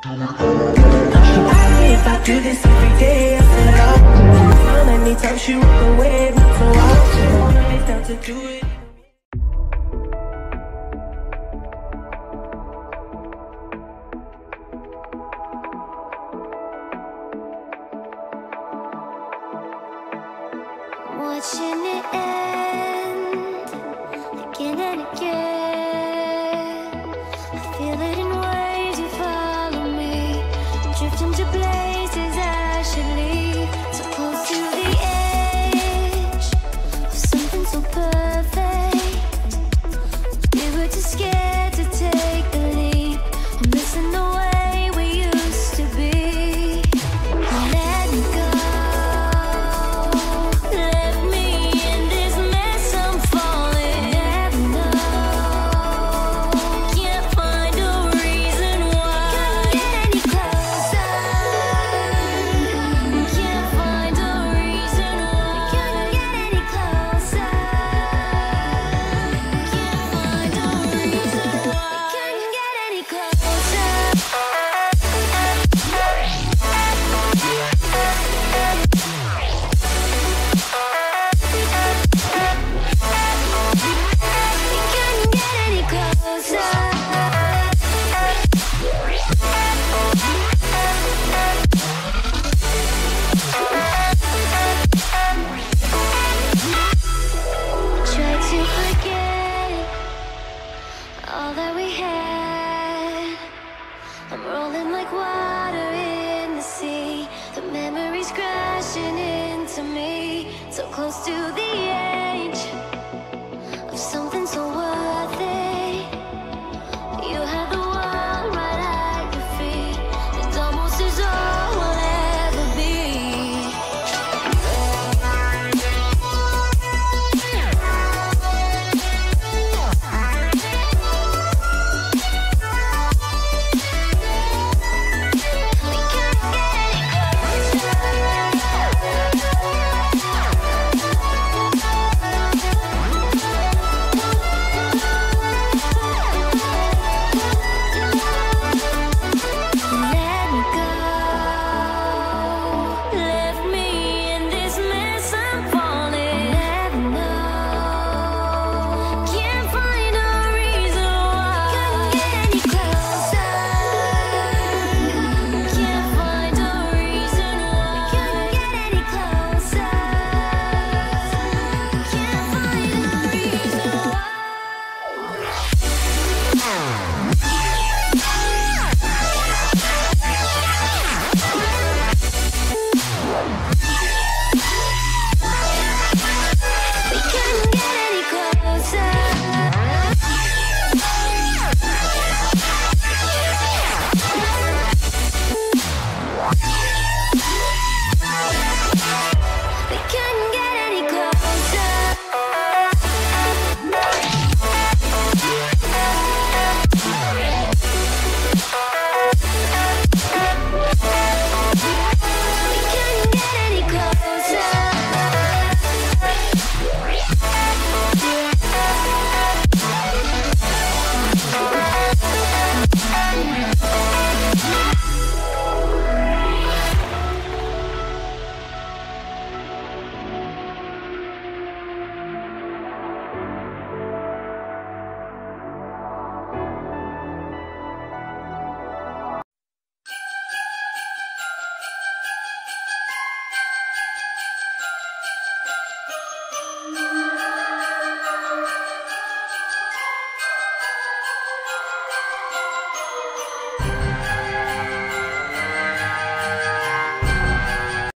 If I do this every day, I feel like anytime she walk away, not so often. It's down to do it. Watching it end again and again. I feel it in waves, you follow me. Drifting to places I should leave. So close to the edge of something so perfect. We were too scared to take the leap. I'm missing the way we used to be. Let me go. All that we had, I'm rolling like water in the sea. The memories crashing into me, so close to the